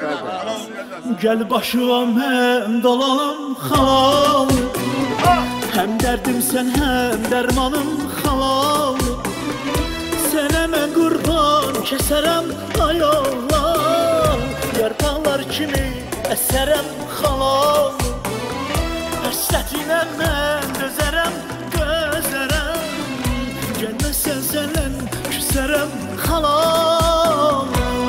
Gel başıma mən dolanım halal. Hem derdim sen hem dermanım halal. Sənə mən qurban kəsərəm ay Allah. Yarpaqlar kimi əsərəm halal. Həsrətinə mən dözərəm, dözərəm. Gəlməsən səndən küsərəm halal.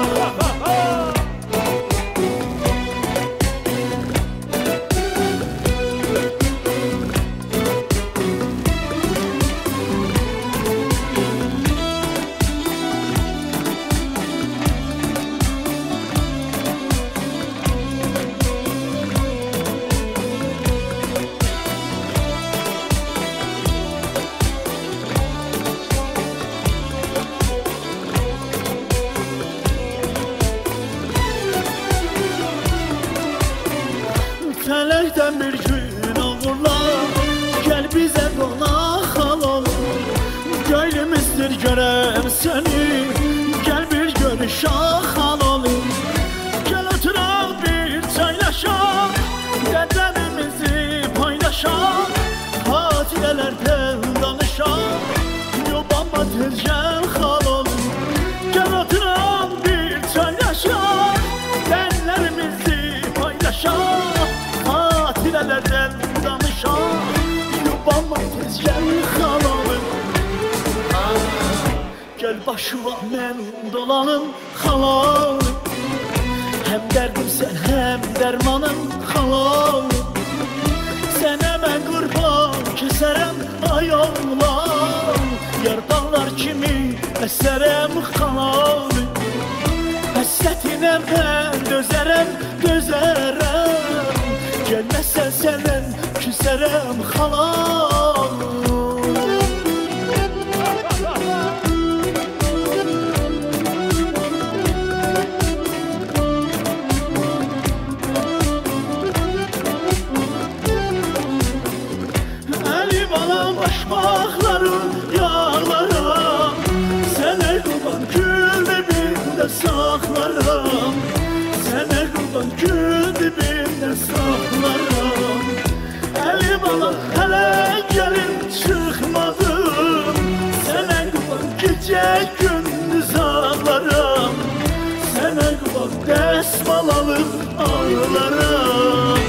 Fələkdən bir gün oğurlar, gəl bizə qonaq halal. Göylimizdir görəm səni, gəl bir görüşək halal. Gəl oturaq bir çaylaşaq, qədərimizi paylaşaq. Hatirələrdən danışaq, yubanma tez gəl halal. Gəl oturaq bir çaylaşaq, qədərimizi paylaşaq. Hatirələrdən danışaq, yubanma tez gəl xalalım. Gəl başıma mən dolanım halal. Hem derdim sen hem dermanım halal. Sənə mən qurban kəsərəm ay Allah. Yarpaqlar kimi əsərəm halal. Həsrətinə mən dözərəm, dözərəm. Gəlməsən səndən küsərəm halal. Əli balam başmaqlarım yağlaram. Sənə qurban gül dibində saxlaram. Sənə qurban gül dibində saxlaram. Əli balam hələ gəlin çıxmadım. Sənə qurban gecə gündüz ağlaram. Sənə qurban dəsmal alıb ağlaram.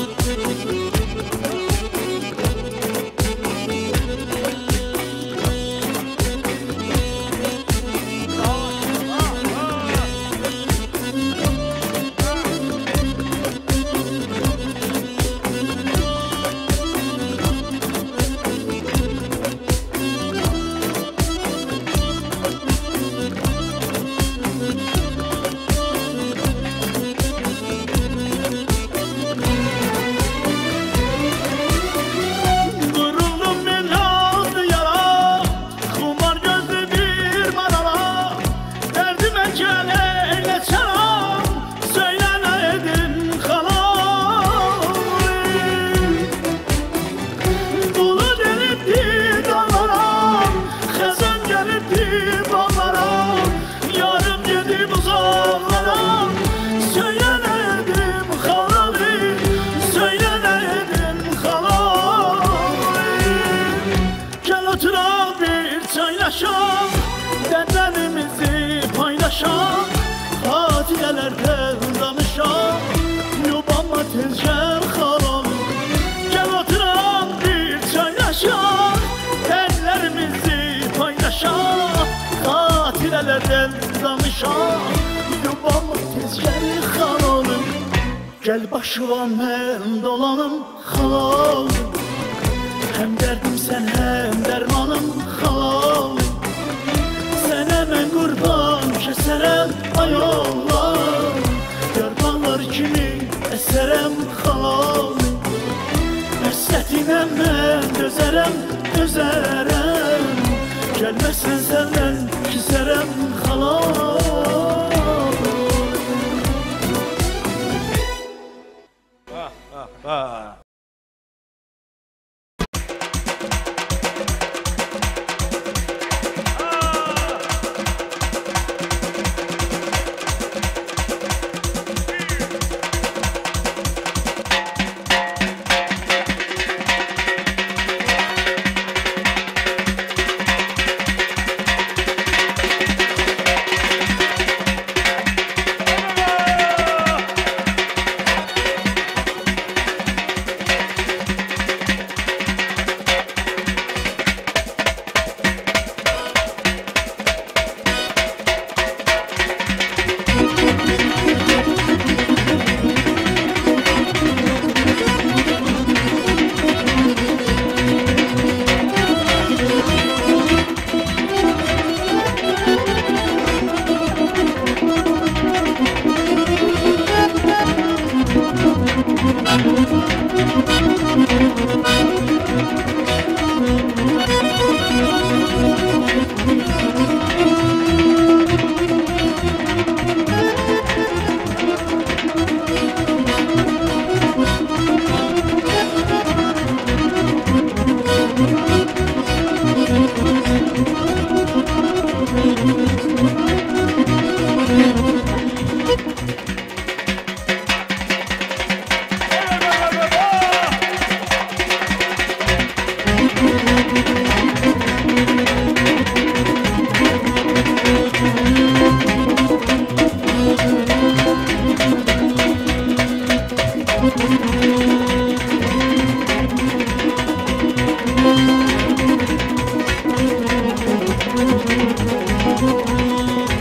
Dərtlərimizi paylaşaq, hatirələrdən danışaq. Yubanma tez gəl xalam. Gəl oturaq bir çaylaşaq. Dərtlərimizi paylaşaq, hatirələrdən danışaq. Yubanma tez gəl xalalım. Gəl başıma mən dolanım halal. Hem derdim sen hem dermanım halal. Sənə mən qurban kəsərəm ay Allah. Yarpaqlar kimi əsərəm halal. Həsrətinə mən dözərəm, dözərəm. Gəlməsən səndən küsərəm halal.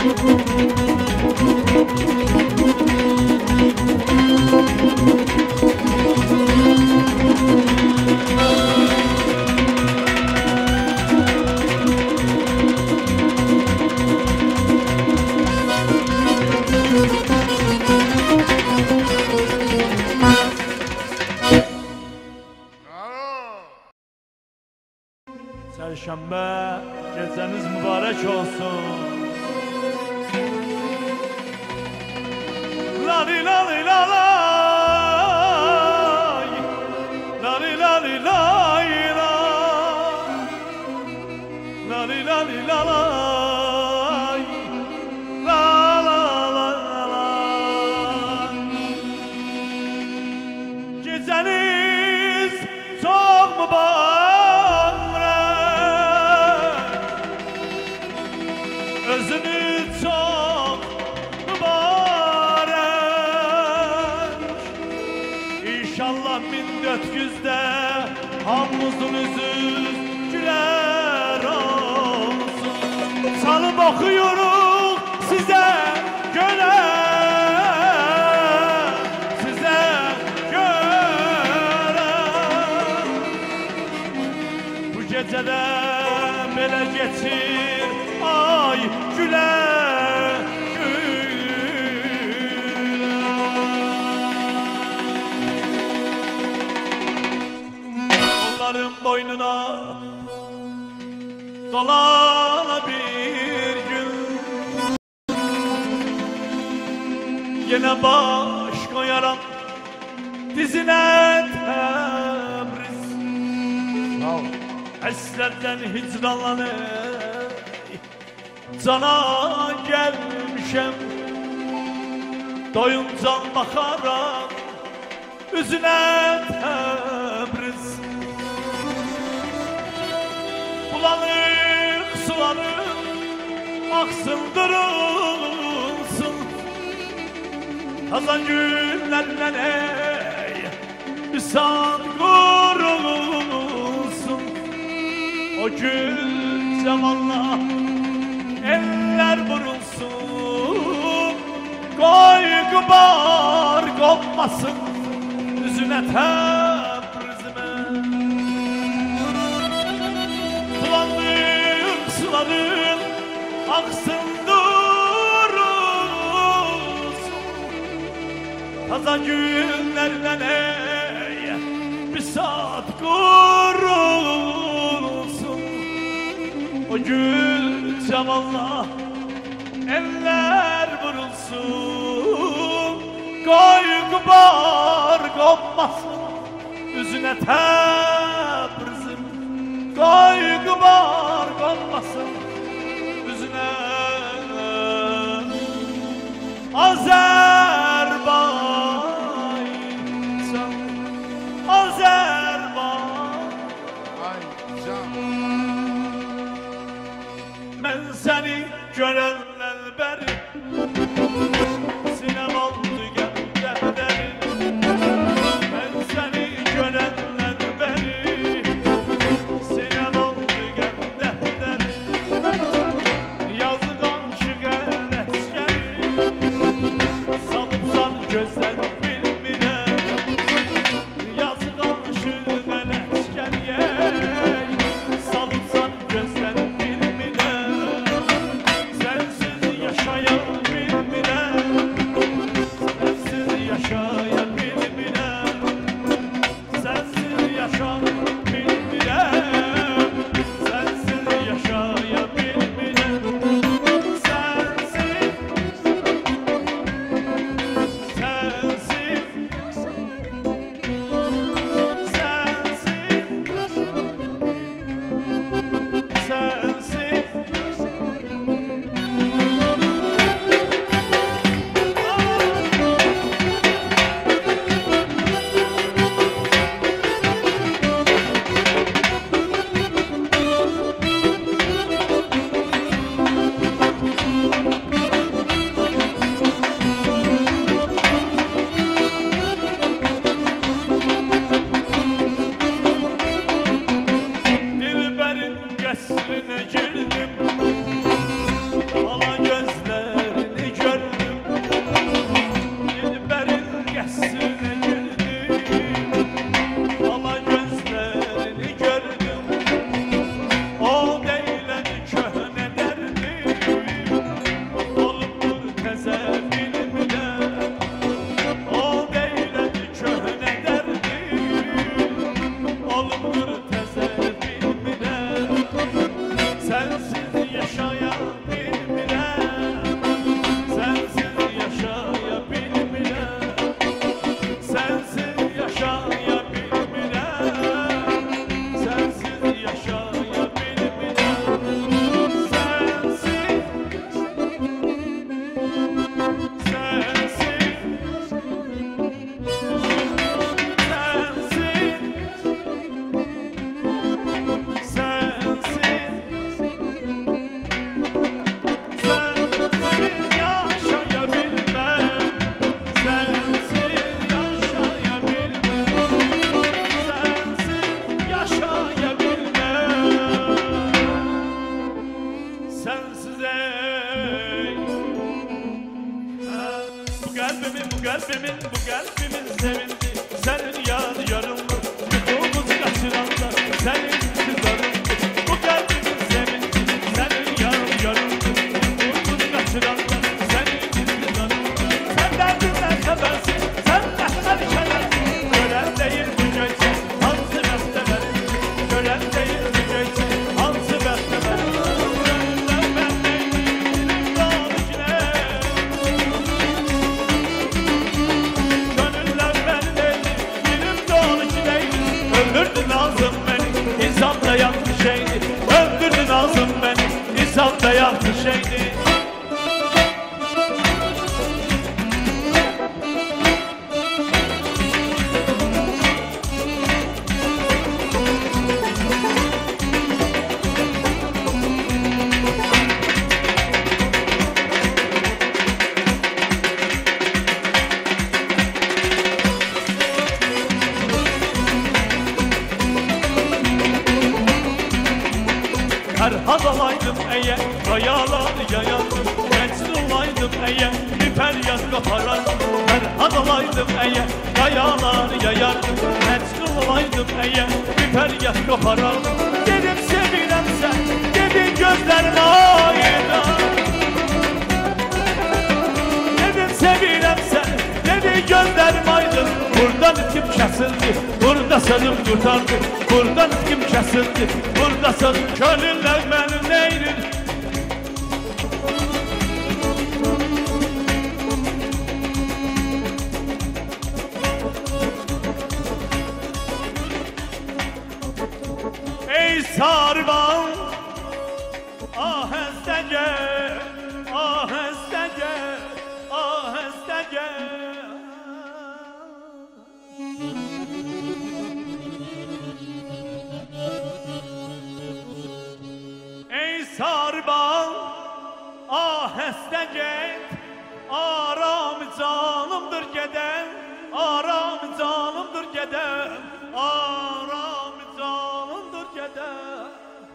Çarşamba geceniz mübarek olsun. Lali lali lalay, lali lali lay lali lali lalay, la la la la. Geceniz çok mübarek. Özünü çok mübarek. İnşallah 1400'de hamımızın yüzü güler olsun. Salıp okuyoruz size göre, size göre. Bu gecede belə geçir ay güle güle. Onların boynuna dolana bir gün, yine baş koyaram dizine Təbriz. Hasretten hicranlanıp cana gelmişem, doyunca bakaram üzüne Təbriz. Bulanık sularım aksın durulsun, hazan günlerden ey üsan kurulsun. O gün zamanla eller vurulsun, koy kubar kopmasın yüzüne Təbrizime. Bulanık suların aksın durulsun, taza günlerden ey bir saat kurulsun. O gün zamanla eller vurulsun, koy kubar kopmasın yüzüne Təbrizim. Koy kubar kopmasın yüzüne Azerbaycan, Azerbaycan. Ben seni görenler beri sinem oldu gönderi. Ben seni görenler beri sinem oldu gönderi. Yazıdan çıkan eskeri salıpsan gözler bilmire. Yazıdan çıkan eskeriye salıpsan gözler bilmire. Sensiz yaşayan bilmire. kalbimin sevindi. Senin yarınlı yuttuğumuz kaçıranda senin kızarındı. Bu kalbimin sevindi. Senin yarınlı yuttuğumuz kaçıranda senin kızarındı. Sen derdinden habersin, sen rehber kedersin. Gören değil bu gece, hansı beste verin. Gören değil bu gece, hansı beste verin. Gönlümden ben neydim, dağın içine. Gönüller ben neydim, dilim dağın içineydi. Öldürdün ağzım beni, insan da yanlış şeydi. Öldürdün ağzım beni, insan da yanlış şeydi. Ferhat olaydım eğer, kayaları yayardım. Gençli olaydım eğer, bir feryat koparardım. Ferhat olaydım eğer, kayaları yayardım. Gençli olaydım eğer, bir feryat koparardım. Dedim sevilem sen, dedi gözlerin ayna. Dedim sevilem sen, dedi gözlerim aydın. Buradan kim kesildi, burada sözüm tutardı. Buradan kim kesildi, burada sözüm. Gönüller benim neydir? Ey sarban, aheste gel, aheste gel, aheste gel. Ey sarban, aheste gel, aram canımdır geden, aram canımdır geden, aram canımdır geden.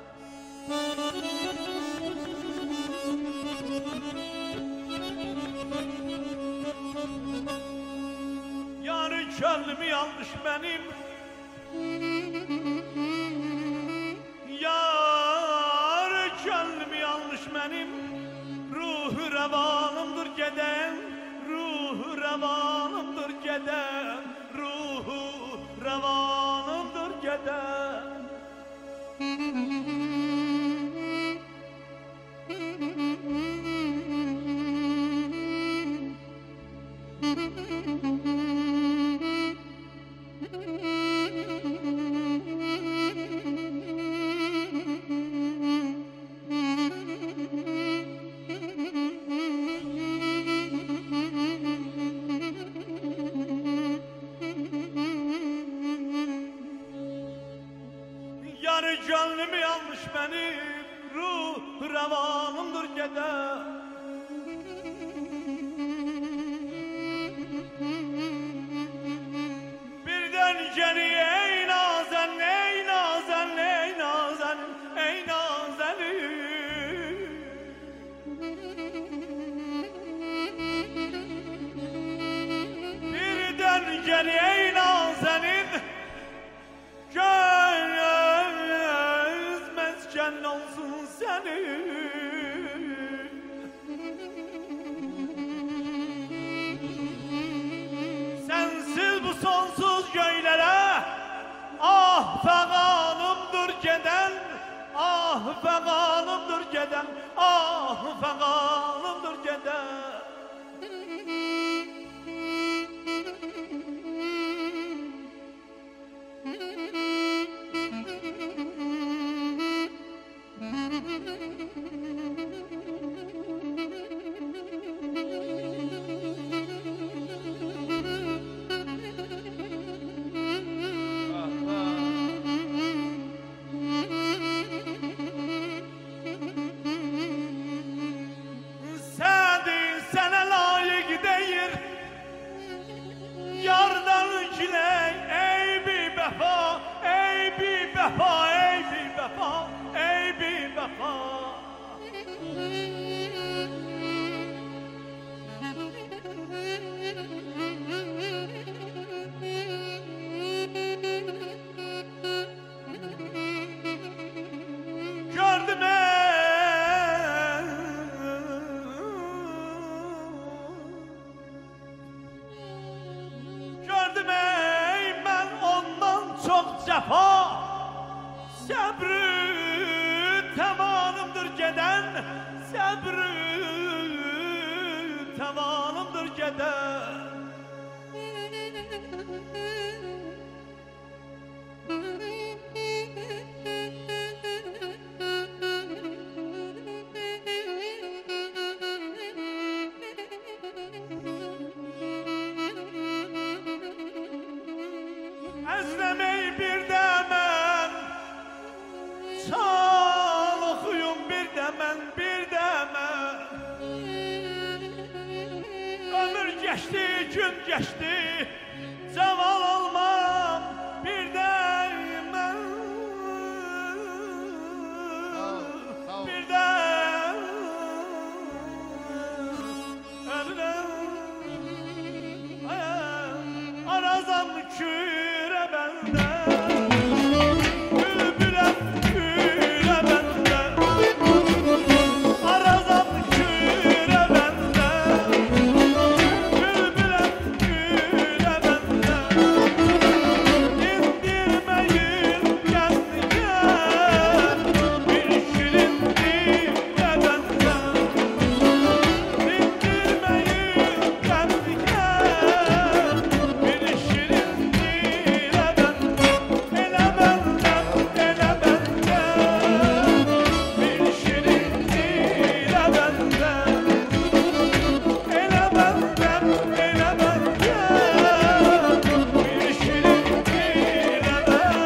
Yarı gönlüm yanlış benim, yarı gönlüm yanlış benim. Ruhu revanımdır geden, ruhu revanımdır geden, ruhu revanımdır geden. Yarı gönlüm yanlış benim, ruh revanımdır geden. Birden geriye ey nazen, ey nazen, ey nazen, ey nazen. Birden geriye ey nazenin, göz mesken olsun senin. Sensiz bu sonsuz göylere, ah feganımdır geden, ah feganımdır geden, ah feganımdır geden. vefa sabrı tamamımdır geden sabrı tamamımdır geden Özlemeyi bir demen çal okuyun bir demen bir demen Ömür geçti gün geçti Ceval olmam bir demen Bir demen Ölüm Arazam küre bende Bülbülem küre bende Arazam küre bende Bülbülem küre bende İndirmeyin kendine Bir şirin dile bende İndirmeyin kendine Bir şirin dile bende Ele benden, ele benden Bir şirin dile benden Ele benden, ele benden Bir şirin dile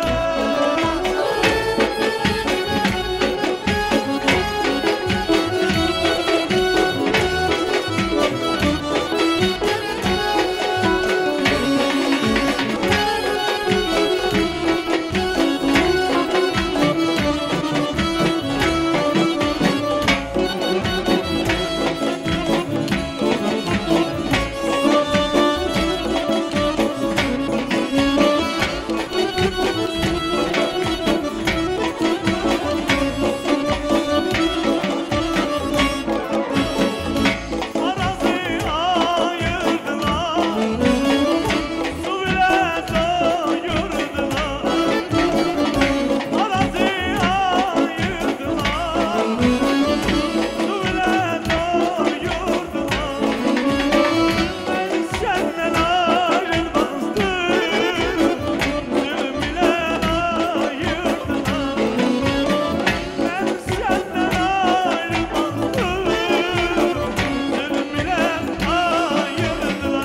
Arazı ayırdılar Su bile doyurdular Arazı ayırdılar Su bile doyurdular Ben senden ayrılmazdım Zulüm ile ayırdılar Ben senden ayrılmazdım Zulüm ile ayırdılar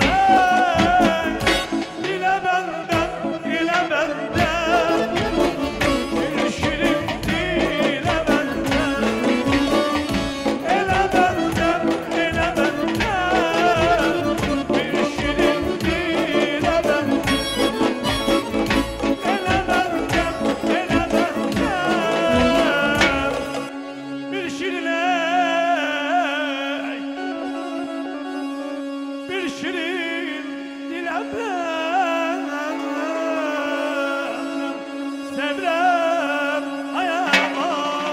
Dile benden, dile benden Bir şirin dile benden Ele benden, ele benden Bir şirin dile benden Ele benden, ele benden Bir şirine Bir şirin dile benden Sevrem ayağıma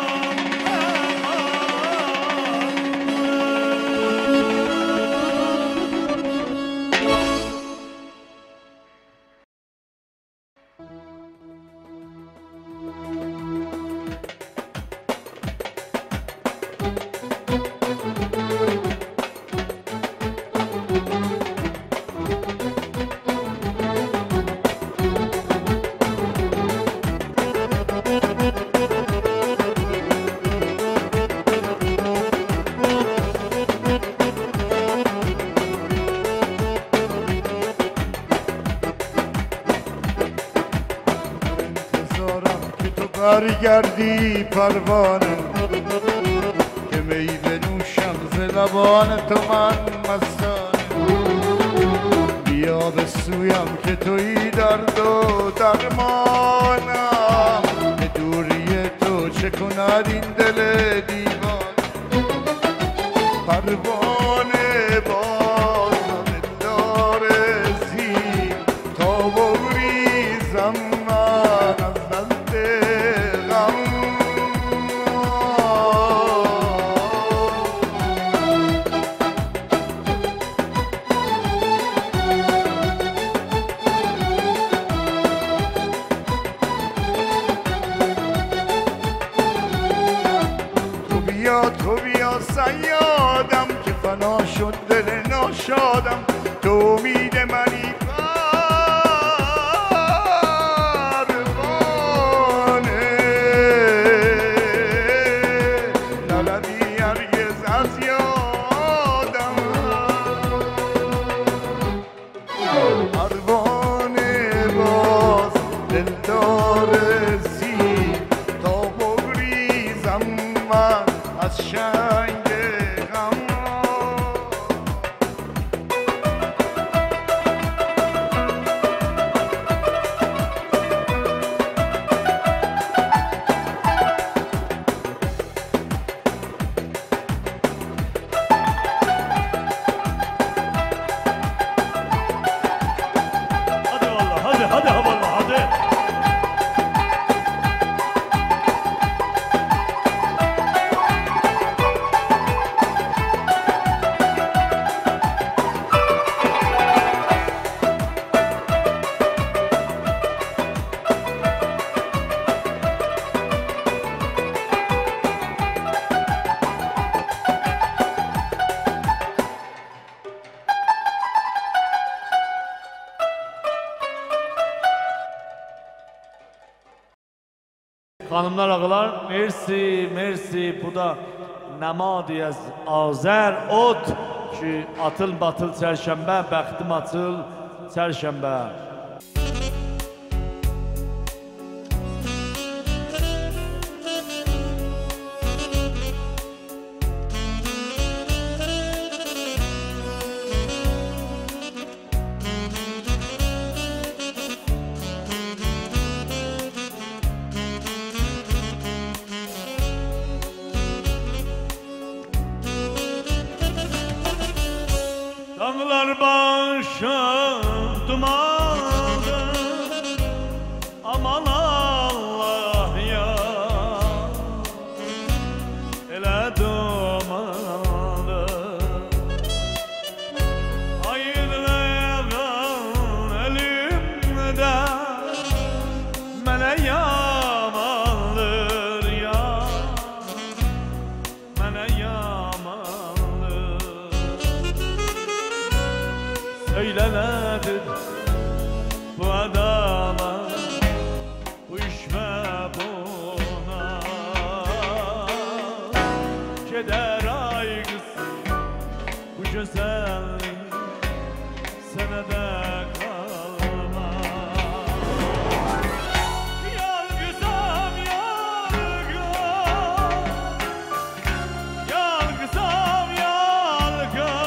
برگردی پروانه که می بنوشم ز لبان تو من مستانه بیا به سویم که تویی درد و درمانم به دوری تو چه کند این دل دیوانه پروانه بازم دار زیر تا بگریزم من از نزد غم شد دل ناشادم تو امید منی پروانه نروی هرگز از یادم پروانه باز دلدار زیر تا بگریزم من از شنگ غم Hadi vallahi hadi. Hanımlar, ağalar, mersi, bu da namadi az Azer ot ki atıl batıl çərşənbə, bəxtim açıl çərşənbə. Dağlar başım dumanı, aman Allah ya, elə dumanı. Ayırlayan elimde mənə yamandır ya, mənə yamandır. Söyle nedir bu adama, bu iş ve buna keder aygısı, bu güzellik sana da kalmaz. Yalgızam yalgız, yalgızam yalgız.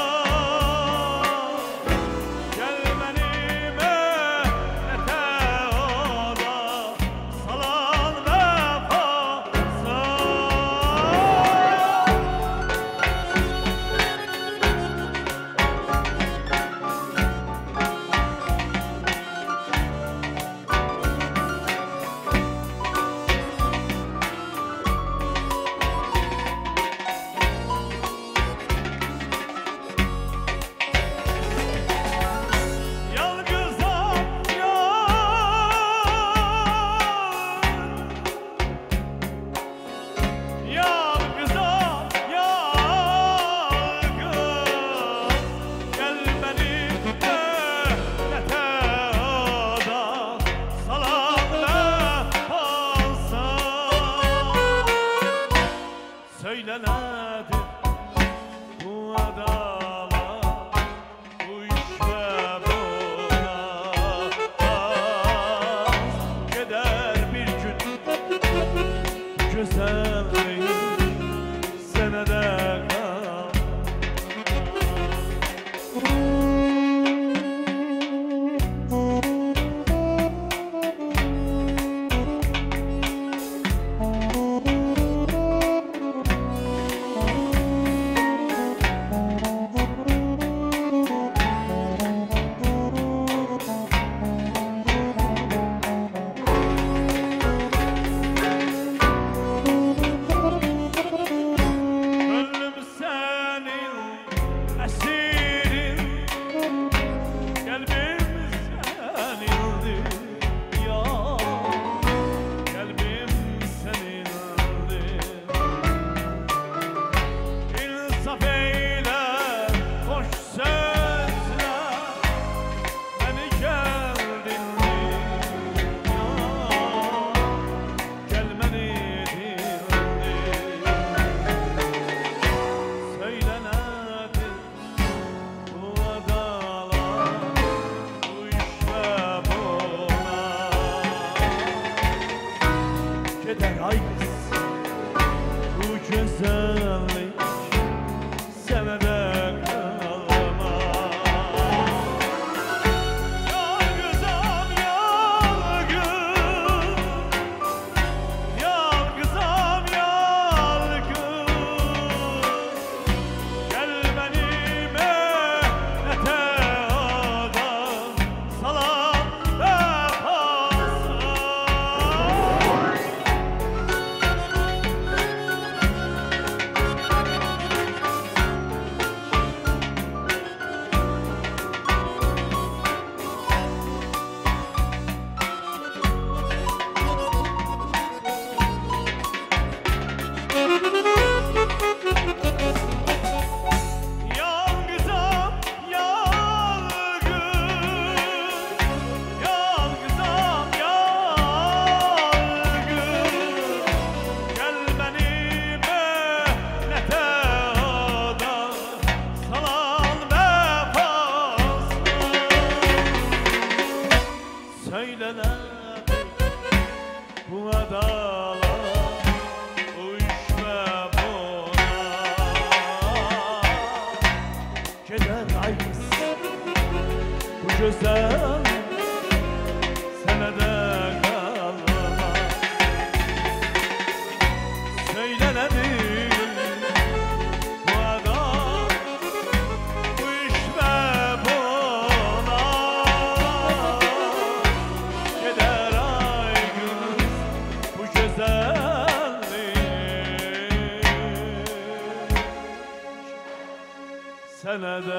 söylenədi bu adalar uyuşma buna Keder ayız bu güzel senede kalma Söylenədi bu adam uyuşma buna Keder aygız bu güzellik senede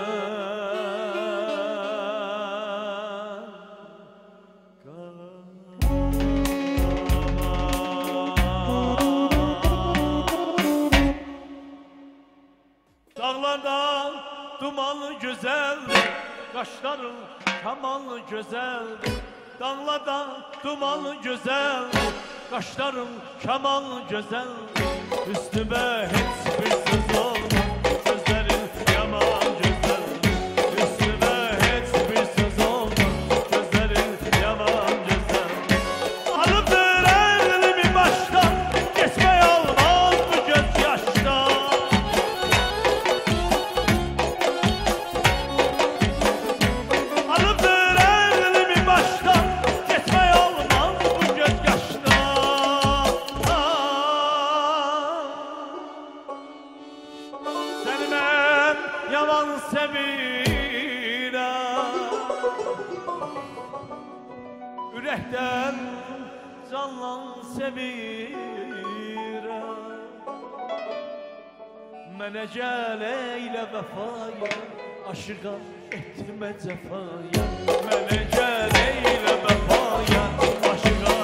Dağlardan dumanlı güzeldir, kaşların kamanlı güzeldir. Dağlardan dumanlı güzeldir, kaşların kamanlı güzeldir. Üstüme hiçbir söz olmaz, gözlerin yaman güzeldir. Üstüme hiçbir söz olmaz, gözlerin yaman güzeldir. Alıptır elimi baştan, geçmeye olmaz bu gözyaştan. Yaman sevirəm Ürəkdən canlan sevirəm Mənə gəl eylə vəfaya Aşıqa etmə cəfaya Mənə gəl eylə vəfaya Aşıqa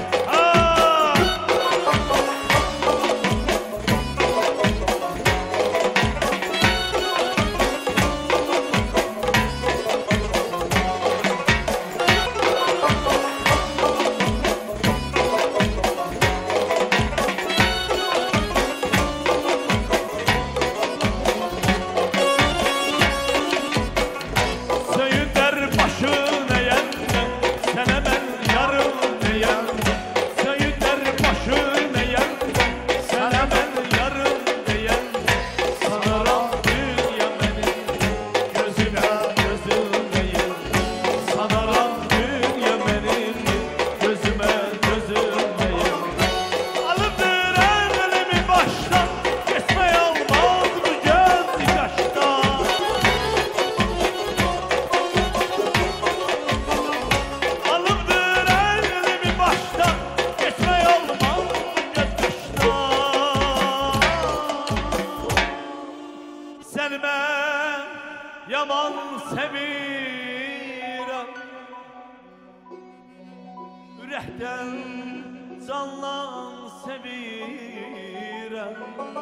Seni ben yaman sevirəm Ürəkdən canlan sevirəm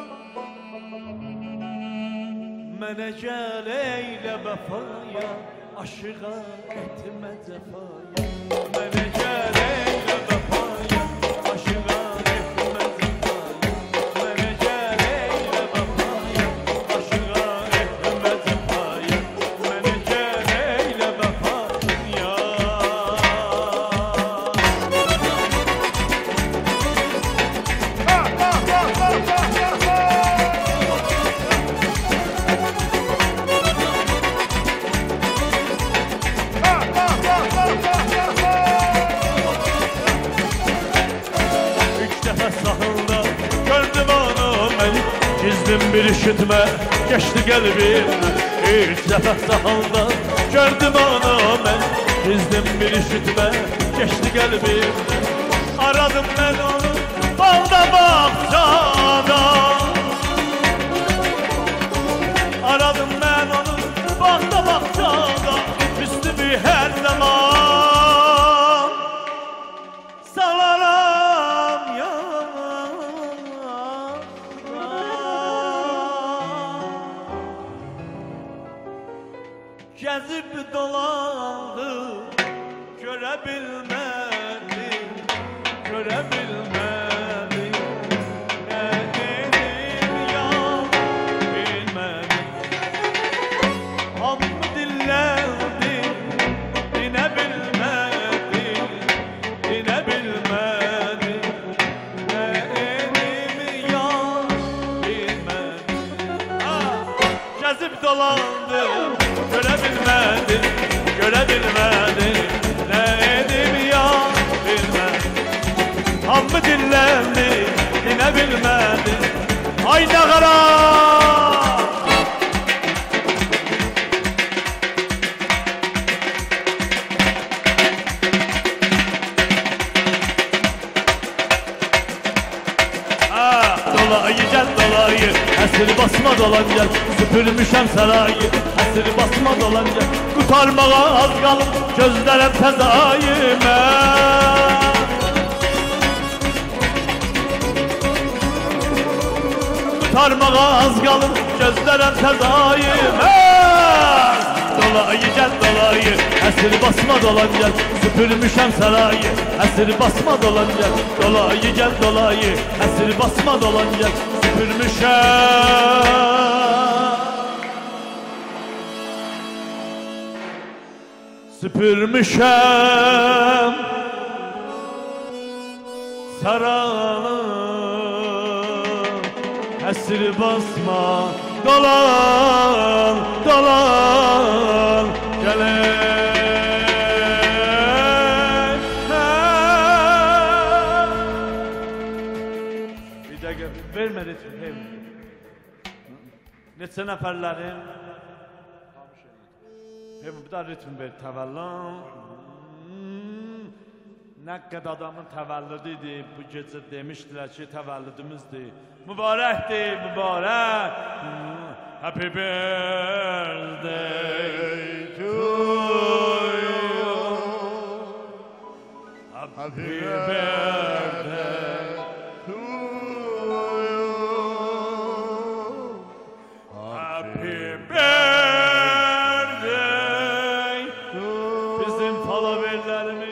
Mənə gəl eylə vəfaya Aşıqa etmə cəfaya Mənə gəl eylə vəfaya Aşıqa etmə cəfaya Mənə gəl eylə vəfaya Aşıqa etmə cəfaya Mənə gəl eylə vəfaya Sahilda gördüm onu ben Gizlim bir üşütme geçti kalbimden İlk defa sahilda gördüm onu ben Gizlim bir üşütme geçti kalbimden Aradım ben onu balda bahçada Aradım ben onu balda bahçada Üstümü her zaman salaram ya Gezip dolandı görebilmedim görebilmedim Ne dedim ya bilmedim Hamı dillerdi dinebilmedim dolandım, görebilmedim, görebilmedim. Ne edim ya bilmedim. Hammı dinlendim, yine bilmedim. Ay ne karar. Dolayı gel dolayı, əsir basma dolan gel. Süpürmüşəm sarayı, əsir basma dolan gel. Kurtarmağa az qalıb, gözlərəm fəzayı mən. Kurtarmağa az qalıb, gözlərəm fəzayı mən. Dolayı gel dolayı, əsir basma dolan gel. Süpürmüşəm sarayı, əsir basma dolan gel. Dolayı gel dolayı, əsir basma dolan gel. Süpürmüşəm sarayı, əsir basma dolan dolan gələk. Bir dəqiqə vermə ritmi, vermə. Neçə nəfərlərin? Bir daha ritmi ver, təvəllüm. Nə qədər adamın təvəllüdüydü, bu gecə demişdilər ki, təvəllüdümüzdür. Mübarəkdir, mübarək. Happy birthday to you. Happy birthday to you. Happy birthday to bizim falaverlerimi.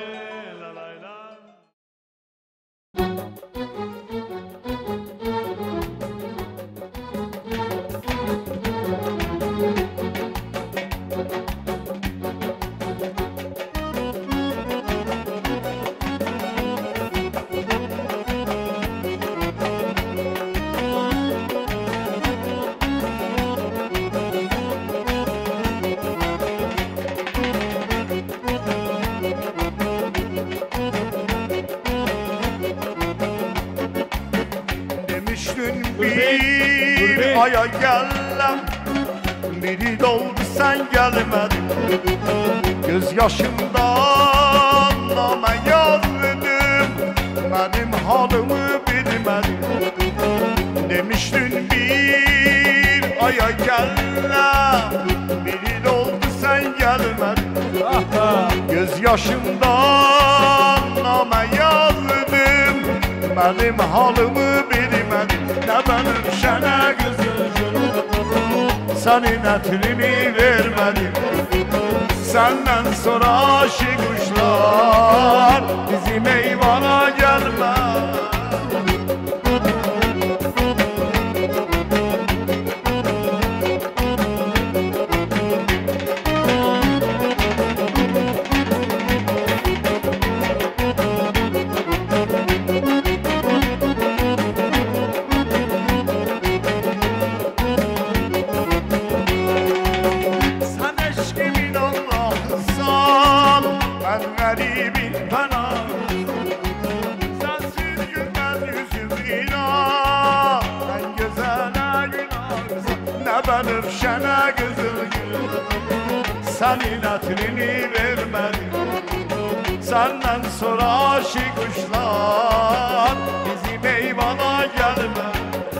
Bir aya gellem, biri doldu sen gelmedin. Gözyaşımdan name yazdım, benim halımı bilmedin. Demiştin bir aya gellem, biri doldu sen gelmedin. Gözyaşımdan name yazdım, benim halımı bilmedin. Ne benim şene kızıcım, senin etrini vermedim. Senden sonra aşık kuşlar bizim eyvana gelmez. Benim şene kızıl gül, senin etrini vermedim. Senden sonra aşık kuşlar bizim eyvana gelmez.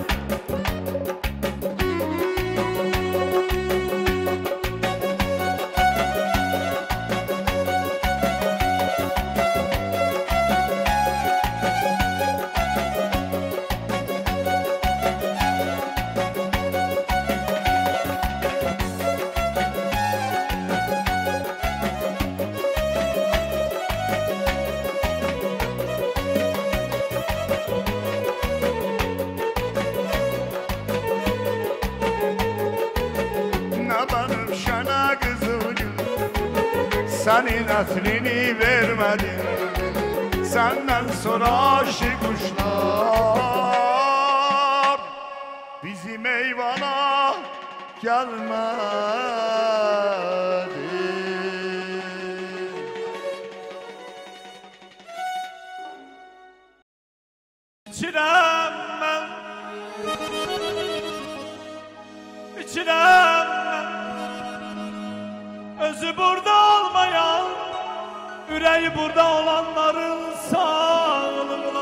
Senin etrini vermedim. Senden sonra aşık kuşlar bizim eyvana gelmedi. İçirem ben, içirem ben, özü burada olmayan, yüreği burada olanların sağlığına.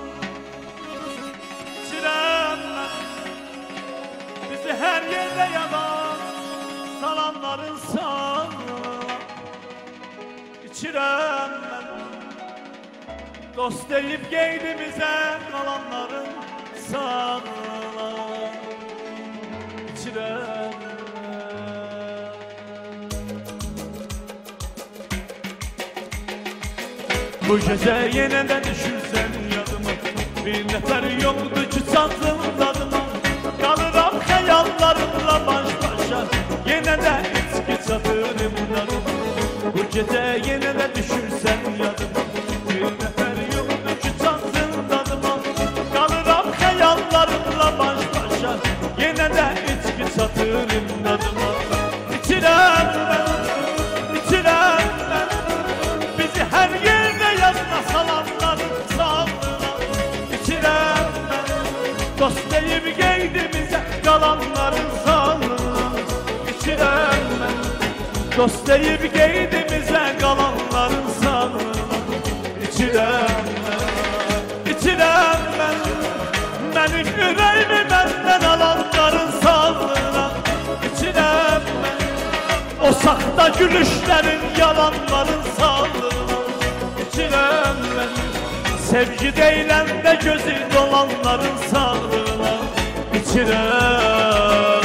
İçirem ben, bizi her yerde yalan salanların sağlığına. İçirem ben, dost deyip geydimize kalanların sağlığına. İçirem bu gece yeniden düşürsen yadıma, bir nefer yoktu ki çatsın tadıma. Kalırım hayallarımla baş başa, yine de içki çatırım tadıma. Bu gece yeniden düşürsen yadıma, bir nefer yoktu ki çatsın tadıma. Kalırım hayallarımla baş başa, yine de içki çatırım tadıma. İçirem ben, içirem ben, bizi her yerde yazma salanların sağlığına. İçirem ben, dost deyip geydimize kalanların sağlığına. İçirem ben, dost deyip geydimize kalanların sağlığına. İçirem ben, içirem ben, benim yüreğimi benden alanların sağlığına. İçirem ben, o sahte gülüşlerin yalanların sağlığına. İçirem ben, sevgi değilen de gözü dolanların sağlığına. İçirem.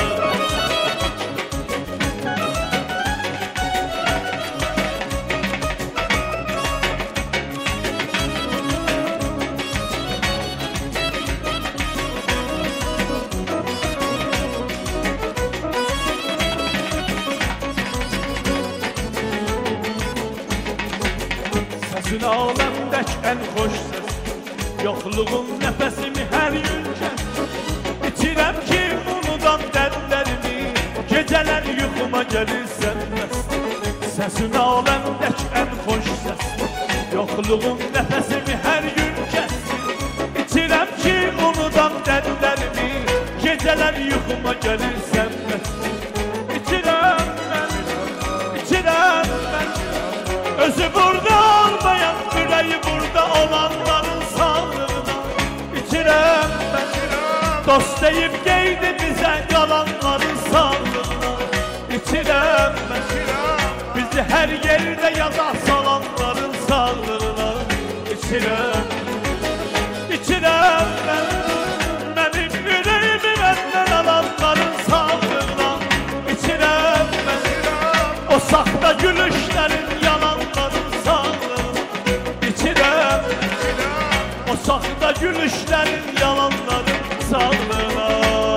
Sesin alemdek en hoş ses, yokluğun nefesimi her gün kes. İçirem ki unudan dertlerimi, geceler yuxuma gelir sönmez. Sesin alemdek en hoş ses, yokluğun nefesimi her gün kes. İçirem ki unudan dertlerimi, geceler yuxuma gelir sönmez. İçirem ben, içirem ben, özü burada olmayan, yüreği burada olanların sağlığına. İçirem ben, dost deyip geydi bize kalanların sağlığına. İçirem ben, bizi her yerde yaza salanların sağlığına. İçirem, içirem ben, benim yüreğimi benden alanların sağlığına. İçirem ben, o sahte gülüşlerin yalanların sağlığına. İçirem, o sahte gülüşlerin yalanların sağlığına.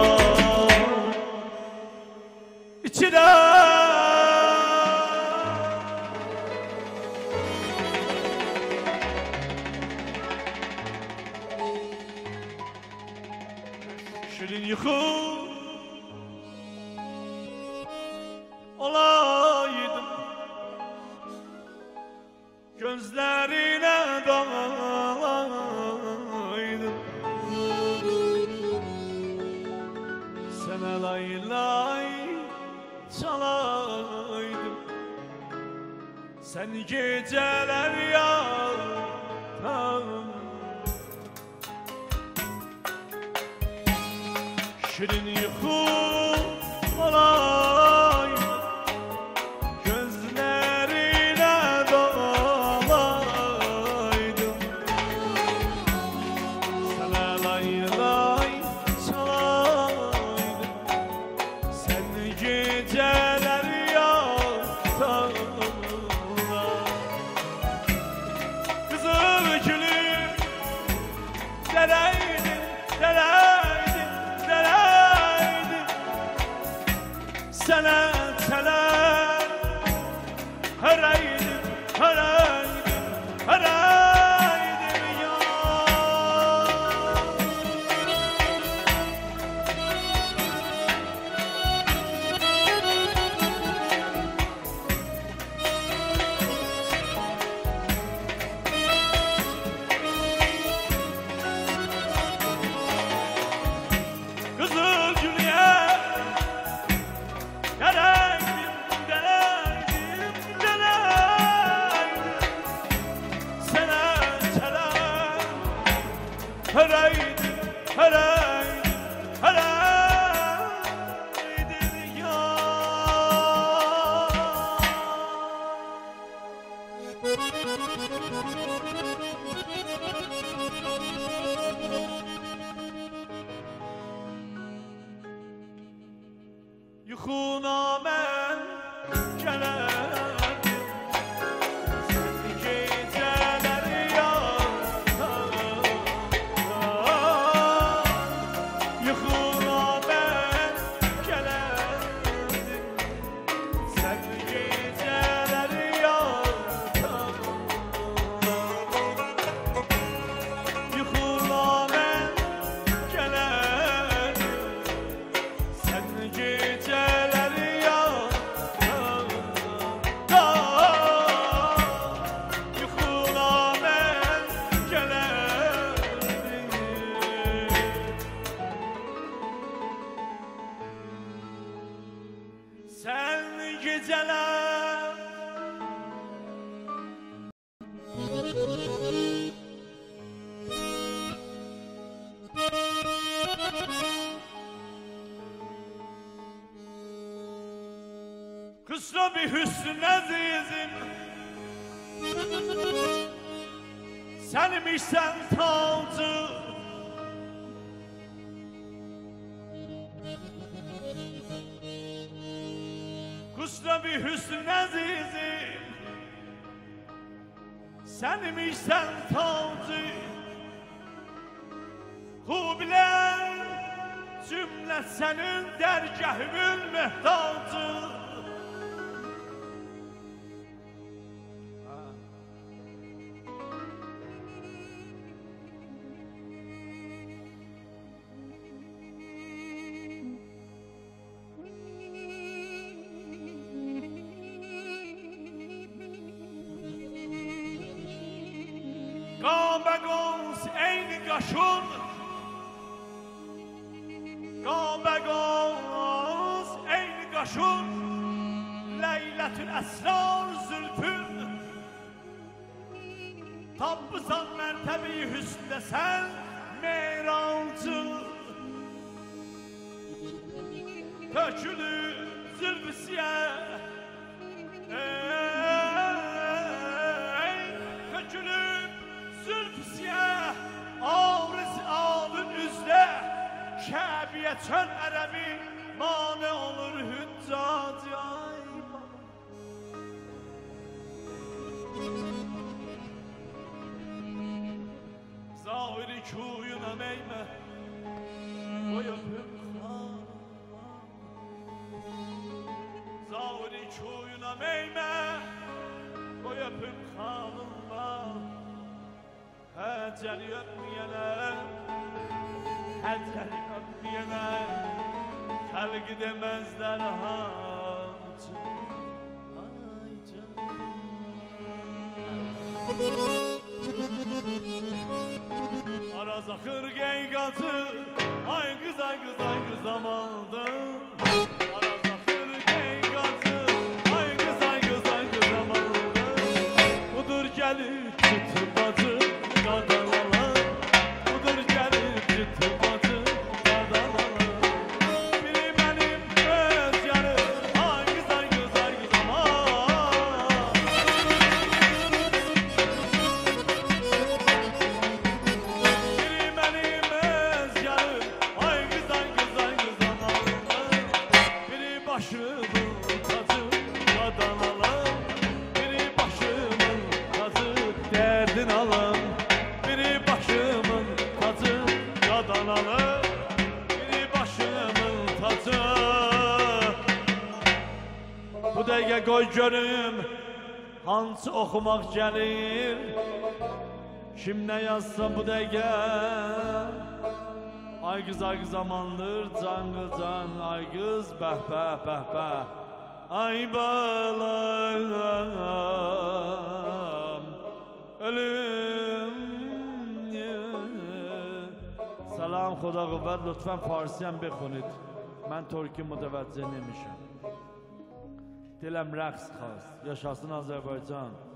İçirem. Şirin yuxu olaydım, gözlerine dalaydım. Sana lay lay çalaydım, sen geceler yatan. Şirin yuxu olaydım, gözlerine dalaydım. Sana lay lay çalaydım, sen geceler yatan. Kızıl gülüm dereydim, dereydim, dereydim. geceler. Kusra bir hüsnün azizim, senmişsen tacı. Kusra bir hüsnün azizim, senmişsen tacı. Hubiler cümle senin dergahımın mehtacı. Gambegons eyni qaşın, Gambegons eyni qaşın, Leylətül əsrar zülfün. Tapısan mərtəbi-i hüsndə sən meyrancı. Tökülür zülfü siyah, tökülür zülfü siyah, ağrısı ağlın üzdə. Kəbiyə çön ərəbi mane olur hüccacı. Zahiri kuyuna meymə koyup Zahiri kuyuna meymə koyup kanunla. Həcəli öpməyənə, həcəli öpməyənə, xəlq deməzlər hancı. Ay canım. Araz akır geygatı, ay kız ay kız ay kız amaldır. Araz akır geygatı, ay kız ay kız ay kız amaldır. Budur gelip çıtır batı, kadalalar. Budur gelip çıtır batı, kadalalar. Biri benim öz yarım, ay kız ay kız ay kız amaldır. Biri benim öz yarım, ay kız ay kız ay kız amaldır. Biri başımın tacı, kadalalar. Biri başımın tacı, derdin alın. Biri başımın tacı, kadalalar. Biri başımın tacı. Bu dəqiqə qoy görüm hansı oxumaq gəlir. Kim nə yazsa bu dəqiqə. Ay qız amandır, can qızan. Ay qız bəh bəh bəh bəh. Ay balam ölüm. Salam خدا قوت لطفا فارسی هم بخونید. من ترکی متوجه نمیشم. دلم رقص خواست. yaşasın Azerbaycan.